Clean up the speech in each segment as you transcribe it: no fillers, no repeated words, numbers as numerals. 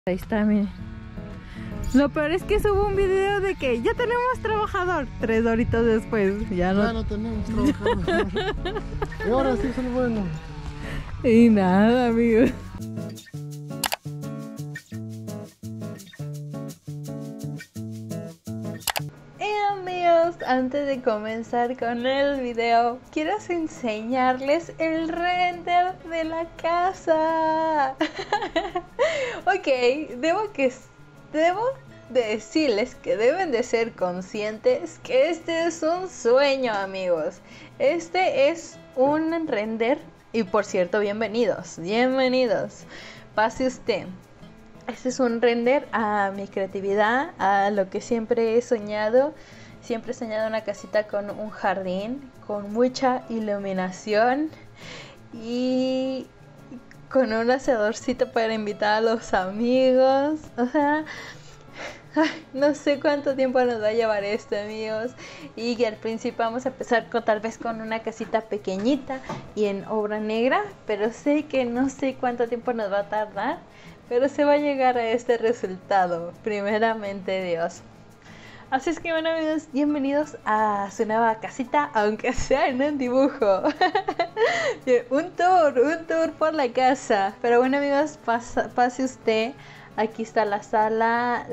Ahí está, miren. Lo peor es que subo un video de que ya tenemos trabajador. 3 horitas después, ya no tenemos trabajador. Y ahora sí son buenos. Y nada, amigos. Amigos, antes de comenzar con el video, quiero enseñarles el render de la casa. Ok, debo de decirles que deben de ser conscientes que este es un sueño, amigos. Este es un render y, por cierto, bienvenidos. Pase usted. Este es un render a mi creatividad, a lo que siempre he soñado. Siempre he soñado una casita con un jardín, con mucha iluminación y con un asadorcito para invitar a los amigos. O sea, no sé cuánto tiempo nos va a llevar esto, amigos. Y que al principio vamos a empezar tal vez con una casita pequeñita y en obra negra, pero sé que no sé cuánto tiempo nos va a tardar, pero se va a llegar a este resultado, primeramente Dios. Así es que, bueno, amigos, bienvenidos a su nueva casita, aunque sea en un dibujo. un tour por la casa. Pero bueno, amigos, pase usted. Aquí está la sala,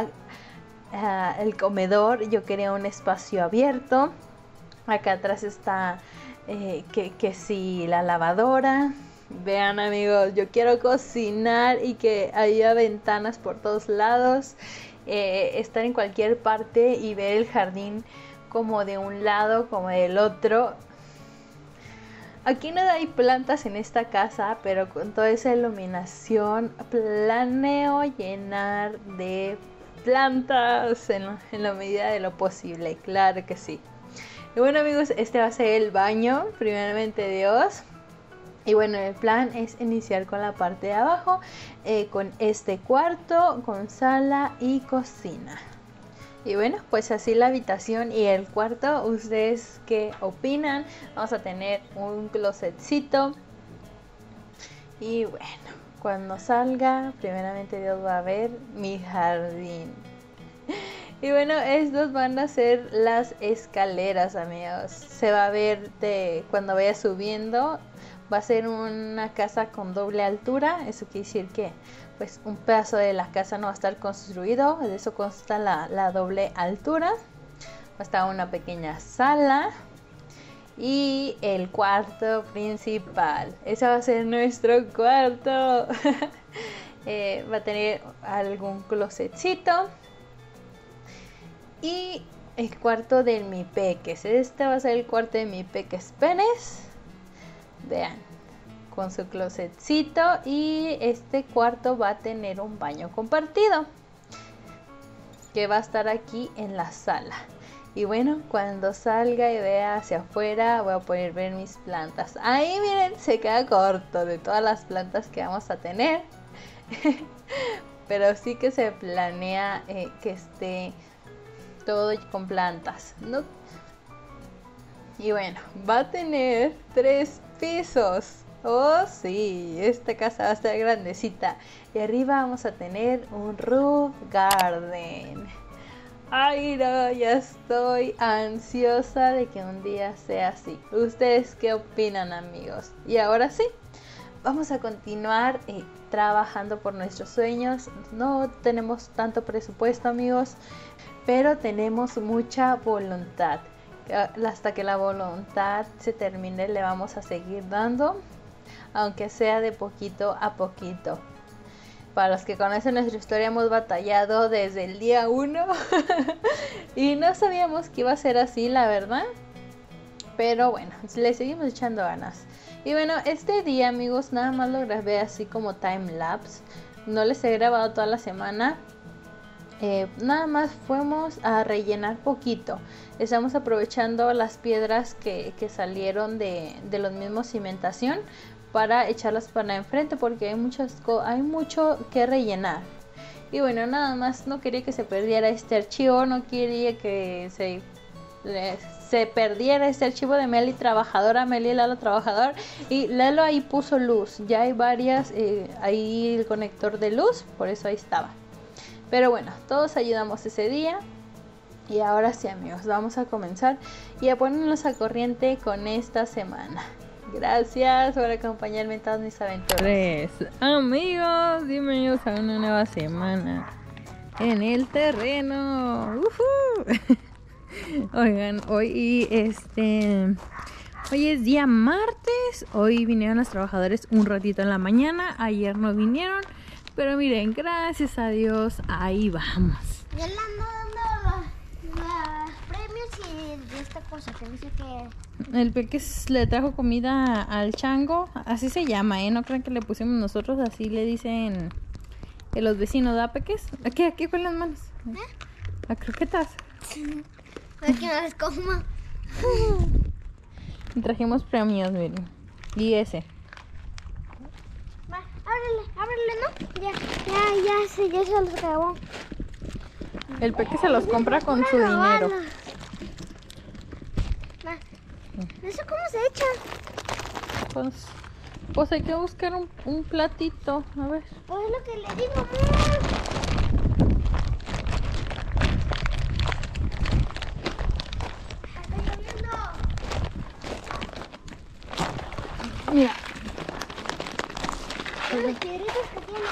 el comedor. Yo quería un espacio abierto. Acá atrás está que sí, la lavadora. Vean, amigos, yo quiero cocinar y que haya ventanas por todos lados. Estar en cualquier parte y ver el jardín como de un lado como del otro. Aquí no hay plantas en esta casa, pero con toda esa iluminación planeo llenar de plantas en la medida de lo posible, claro que sí. Y bueno, amigos, este va a ser el baño, primeramente Dios. Y bueno, el plan es iniciar con la parte de abajo, con este cuarto, con sala y cocina. Y bueno, pues así la habitación y el cuarto. ¿Ustedes qué opinan? Vamos a tener un closetcito. Y bueno, cuando salga, primeramente Dios va a ver mi jardín. Y bueno, estos van a ser las escaleras, amigos. Se va a ver cuando vaya subiendo. Va a ser una casa con doble altura. Eso quiere decir que pues un pedazo de la casa no va a estar construido. De eso consta la doble altura. Va a estar una pequeña sala. Y el cuarto principal. Ese va a ser nuestro cuarto. Va a tener algún closetcito. Y el cuarto de mi peques. Este va a ser el cuarto de mi peques Penes. Vean, con su closetcito. Y este cuarto va a tener un baño compartido que va a estar aquí en la sala. Y bueno, cuando salga y vea hacia afuera voy a poder ver mis plantas. Ahí miren, se queda corto de todas las plantas que vamos a tener. Pero sí que se planea que esté todo con plantas, ¿no? Y bueno, va a tener 3 pisos. Oh sí, esta casa va a estar grandecita. Y arriba vamos a tener un roof garden. Ay no, ya estoy ansiosa de que un día sea así. ¿Ustedes qué opinan, amigos? Y ahora sí, vamos a continuar trabajando por nuestros sueños. No tenemos tanto presupuesto, amigos, pero tenemos mucha voluntad. Hasta que la voluntad se termine le vamos a seguir dando, aunque sea de poquito a poquito. Para los que conocen nuestra historia, hemos batallado desde el día 1 y no sabíamos que iba a ser así, la verdad, pero bueno, le seguimos echando ganas. Y bueno, este día, amigos, nada más lo grabé así como time lapse. No les he grabado toda la semana. Nada más fuimos a rellenar poquito. Estamos aprovechando las piedras que salieron de los mismos cimentación para echarlas para enfrente, porque hay mucho que rellenar. Y bueno, nada más no quería que se perdiera este archivo, no quería que se perdiera este archivo de Meli trabajadora, Meli Lalo trabajador, y Lalo ahí puso luz. Ya hay varias, ahí el conector de luz, por eso ahí estaba. Pero bueno, todos ayudamos ese día. Y ahora sí, amigos, vamos a comenzar y a ponernos a corriente con esta semana. Gracias por acompañarme en todas mis aventuras. Amigos, bienvenidos a una nueva semana en el terreno. Oigan, hoy es día martes. Hoy vinieron los trabajadores un ratito en la mañana. Ayer no vinieron, pero miren, gracias a Dios, ahí vamos. Ya le ando dando los premios y de esta cosa que dice que... El Peques le trajo comida al chango, así se llama, no crean que le pusimos nosotros, así le dicen los vecinos, ¿da, Peques? Aquí con las manos. A croquetas. Para que no les coma. Y trajimos premios, miren. Y ese. Va, ábrele, ¿no? Ya se los acabó. El Peque se los compra con su dinero. ¿Eso cómo se echa? Pues hay que buscar un platito, a ver. Pues es lo que le digo, amor. Está lloviendo. Mira. Los piedritos que tiene.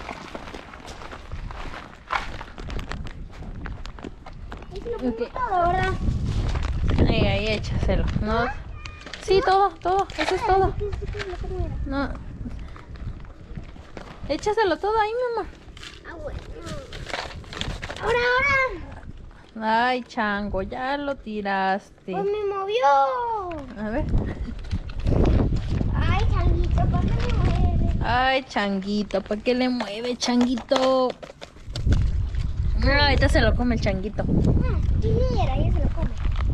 Ahí se lo pongo todo, ¿verdad? Ahí échaselo. No. Sí, todo, eso es todo. No. Échaselo todo ahí, mi amor. Ah, bueno. Ahora. Ay, chango, ya lo tiraste. Pues me movió. A ver. Ay, changuito, ¿para qué me mueve? Ay, changuito, ¿para qué le mueve, changuito? No, ahorita se lo come el changuito. Quisiera, ya se lo come.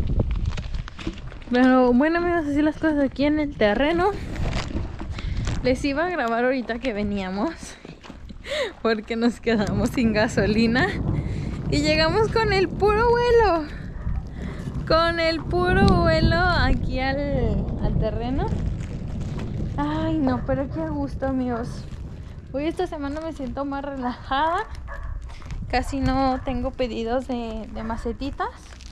Pero bueno, amigos, así las cosas aquí en el terreno. Les iba a grabar ahorita que veníamos porque nos quedamos sin gasolina y llegamos con el puro vuelo. Con el puro vuelo aquí al terreno. Ay, no, pero qué gusto, amigos. Hoy esta semana me siento más relajada. Casi no tengo pedidos de macetitas.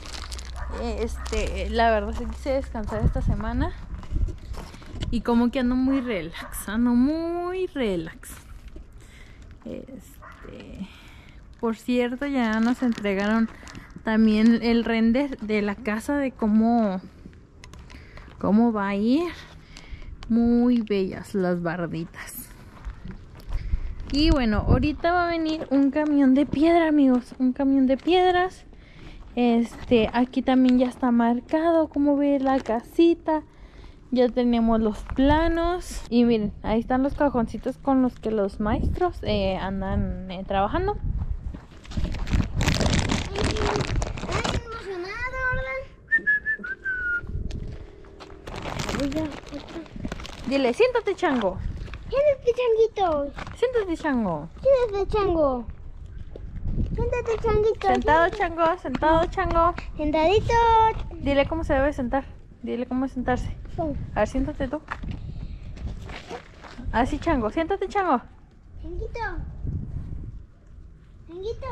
La verdad sí quise descansar esta semana. Y como que ando muy relax. Por cierto, ya nos entregaron también el render de la casa de cómo va a ir. Muy bellas las barditas. Y bueno, ahorita va a venir un camión de piedra, amigos. Un camión de piedras. Aquí también ya está marcado cómo ve la casita. Ya tenemos los planos. Y miren, ahí están los cajoncitos con los que los maestros andan trabajando. Estoy emocionada, ¿verdad? Dile, siéntate, chango. Siéntate, changuito. Siéntate, chango. Siéntate, chango. Siéntate, changuito. Sentado, chango. Sentado, chango. Sentadito. Dile cómo se debe sentar. Dile cómo sentarse. A ver, siéntate tú. Así, chango. Siéntate, chango. Changuito. Changuito.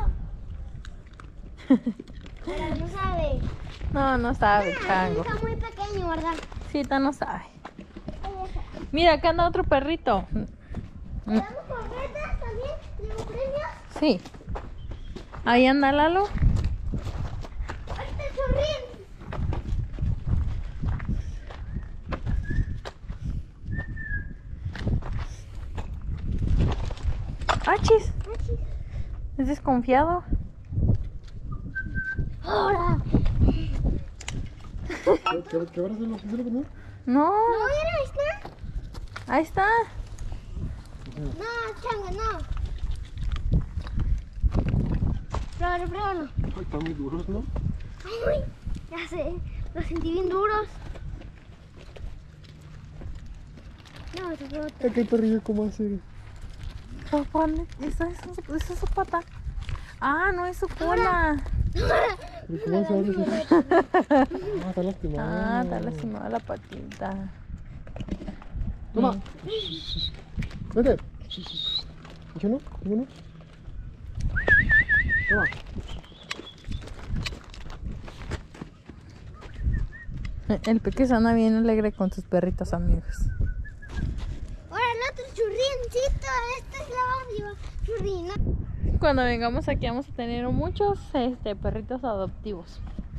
Pero no sabe. No sabe, chango. Está muy pequeño, ¿verdad? Sí, no sabe. Mira, acá anda otro perrito. ¿Le damos corbetas también? ¿Llevo premios? Sí. Ahí anda Lalo. ¡Ahorita sonríen! ¡Achis! Es desconfiado. ¡Ahora! ¿Qué van a hacer los que no? No, No, mira, ahí está. ahí está. No, chango, no. Pruébalo. Ay, están muy duros, ¿no? Ay, ya sé. Los sentí bien duros. No, eso fue otro. Aquel perrillo, ¿cómo hace? Esa es su pata. Ah, no es su cola. ¿Cómo se abre? Está lastimado. Ah, está lastimada la patita. Toma. Vete. ¿Yo no? ¿Cómo no? Toma. El peque se anda bien alegre con sus perritos, amigos. Ahora el otro churrincito. Esta es la última churrina. Cuando vengamos aquí vamos a tener muchos perritos adoptivos.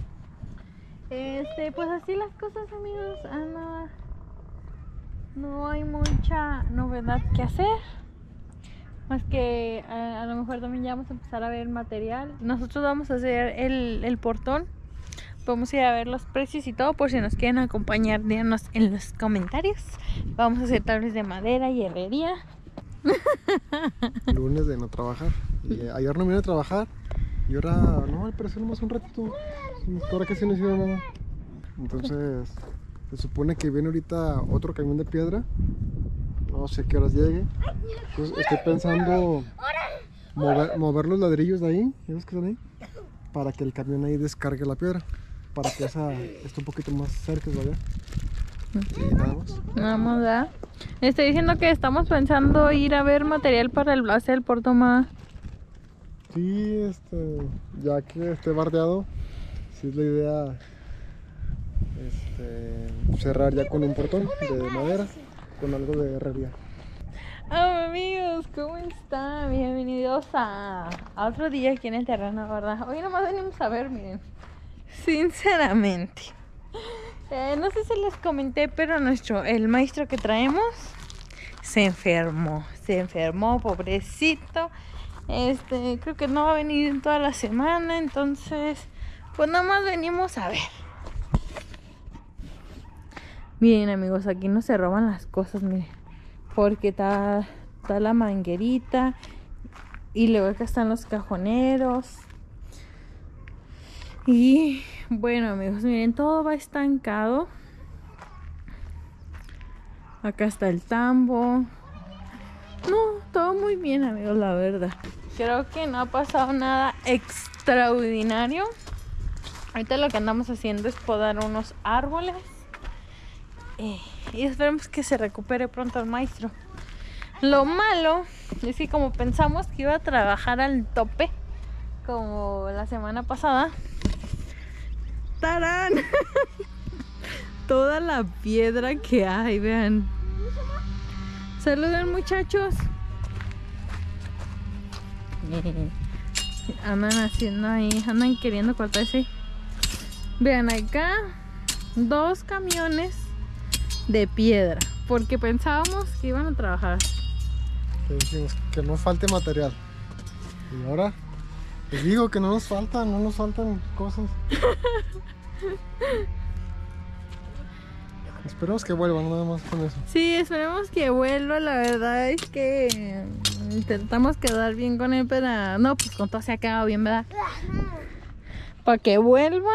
Pues así las cosas, amigos. No hay mucha novedad que hacer. Más que a lo mejor también ya vamos a empezar a ver material. Nosotros vamos a hacer el portón. Vamos a ir a ver los precios y todo. Por si nos quieren acompañar, díganos en los comentarios. Vamos a hacer tablas de madera y herrería. Lunes de no trabajar. Y ayer no vine a trabajar. Y ahora, no, al parecer nomás un ratito. Ahora casi no hicieron nada. Entonces, se supone que viene ahorita otro camión de piedra. No sé qué horas llegue. Entonces, estoy pensando mover los ladrillos de ahí. ¿Ves que están ahí? Para que el camión ahí descargue la piedra. Para que esa esté un poquito más cerca, ¿verdad? Y nada más. Vamos, ¿verdad? Estoy diciendo que estamos pensando ir a ver material para el hacer el portón más. Sí, ya que esté bardeado, sí es la idea cerrar ya con un portón de madera, con algo de herrería. Hola amigos, ¿cómo están? Bienvenidos a otro día aquí en el terreno, ¿verdad? Hoy nomás venimos a ver, miren, sinceramente. No sé si les comenté, pero el maestro que traemos se enfermó, pobrecito. Creo que no va a venir en toda la semana, entonces pues nada más venimos a ver. Miren amigos, aquí no se roban las cosas, miren, porque está la manguerita y luego acá están los cajoneros. Y bueno amigos, miren, todo va estancado. Acá está el tambo. No, todo muy bien amigos, la verdad. Creo que no ha pasado nada extraordinario. Ahorita lo que andamos haciendo es podar unos árboles. Y esperemos que se recupere pronto el maestro. Lo malo es que como pensamos que iba a trabajar al tope, como la semana pasada, ¡tarán! Toda la piedra que hay, vean. Saluden muchachos. Andan haciendo ahí, andan queriendo cortarse. Vean acá, 2 camiones de piedra, porque pensábamos que iban a trabajar. Que dijimos que no falte material. Y ahora les digo que no nos faltan cosas. Esperemos que vuelvan, nada más con eso. Sí, esperemos que vuelva. La verdad es que intentamos quedar bien con él, pero no, pues con todo se ha quedado bien, ¿verdad? Para que vuelva.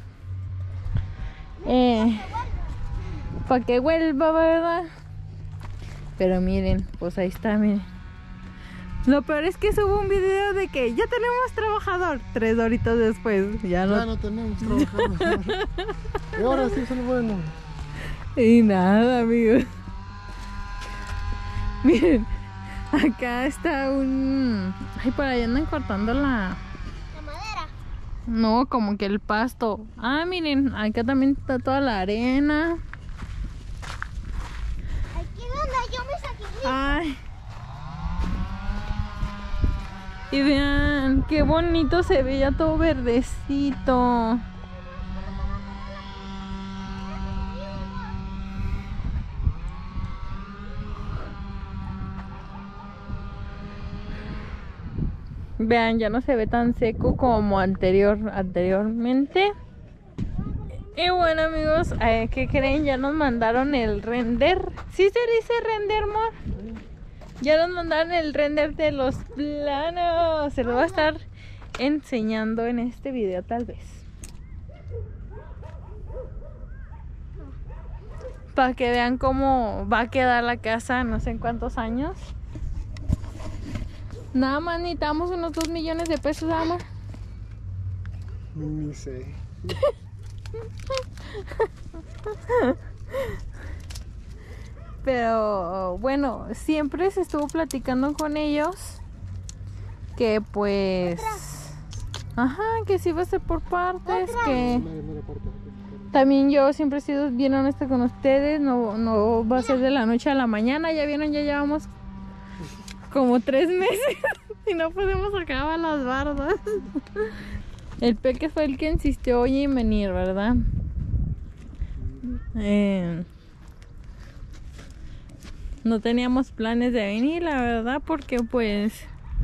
Para que vuelva, ¿verdad? Pero miren, pues ahí está, miren. Lo peor es que subo un video de que ya tenemos trabajador. 3 horitas después. Ya no tenemos trabajador. Y ahora sí es el bueno. Y nada, amigos. Miren, acá está un... Ay, por ahí andan cortando la madera. No, como que el pasto. Ah, miren, acá también está toda la arena. Aquí donde yo me saqué. Ay. Y vean, qué bonito se ve ya todo verdecito. Vean, ya no se ve tan seco como anteriormente. Y bueno amigos, ¿qué creen? Ya nos mandaron el render. ¿Sí se dice render, amor? Ya nos mandaron el render de los planos. Se lo voy a estar enseñando en este video tal vez. Para que vean cómo va a quedar la casa no sé en cuántos años. Nada más necesitamos unos 2 millones de pesos, amor. Ni sé. Pero bueno, siempre se estuvo platicando con ellos que pues... Ajá, que sí va a ser por partes, que... También yo siempre he sido bien honesta con ustedes, no va a ser de la noche a la mañana, ya vieron, ya llevamos como 3 meses y no podemos acabar las bardas. El Peque fue el que insistió hoy en venir, ¿verdad? No teníamos planes de venir, la verdad, porque pues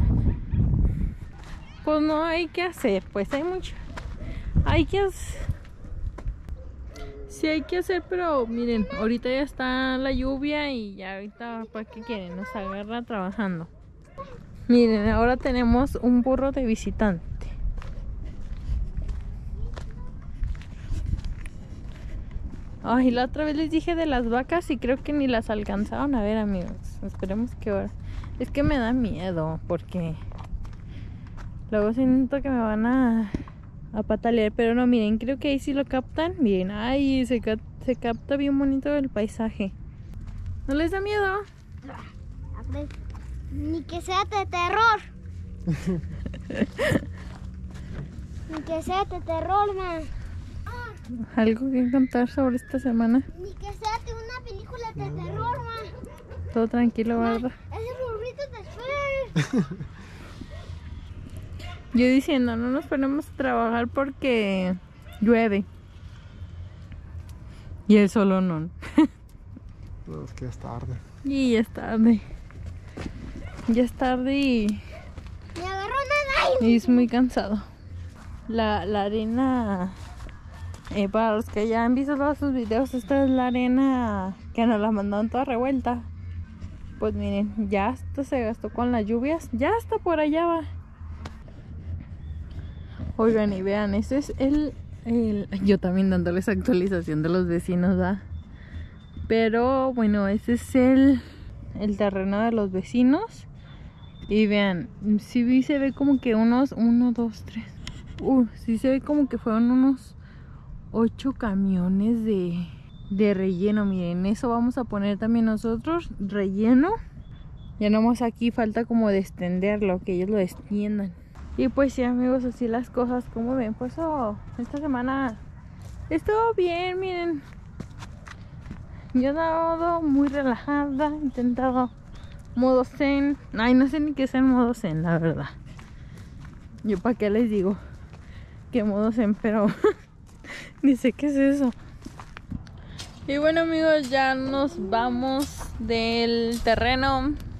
no hay que hacer, pues hay mucho, hay que hacer. Sí hay que hacer, pero miren, ahorita ya está la lluvia y ya ahorita, ¿para qué quieren? Nos agarra trabajando. Miren, ahora tenemos un burro de visitante. Ay, la otra vez les dije de las vacas y creo que ni las alcanzaron a ver, amigos. Esperemos que ahora... Es que me da miedo porque luego siento que me van a patalear, pero no, miren, creo que ahí sí lo captan. Miren, ay, se capta bien bonito el paisaje. ¿No les da miedo? Ni que sea de terror. Ni que sea de terror, man. ¿Algo que contar sobre esta semana? Ni que sea de una película de terror, man. Todo tranquilo, ¿verdad? Ese burrito te espera. Yo diciendo, no nos ponemos a trabajar porque llueve. Y el solo no. No, es que ya es tarde. Y ya es tarde. Ya es tarde y Me agarró nada. es muy cansado. La arena, para los que ya han visto todos sus videos, esta es la arena que nos la mandaron toda revuelta. Pues miren, ya hasta se gastó con las lluvias. Ya hasta por allá va. Oigan y vean, ese es el yo también dándoles actualización de los vecinos, ¿va? Pero bueno, ese es el terreno de los vecinos. Y vean, sí se ve como que unos 1, 2, 3. Sí se ve como que fueron unos 8 camiones de relleno. Miren, eso vamos a poner también nosotros, relleno. Ya nomás aquí falta como de extenderlo, que ellos lo extiendan. Y pues sí, amigos, así las cosas, como ven, pues esta semana estuvo bien, miren. Yo he dado muy relajada, he intentado modo zen. Ay, no sé ni qué es el modo zen, la verdad. Yo para qué les digo que modo zen, pero ni sé qué es eso. Y bueno, amigos, ya nos vamos del terreno.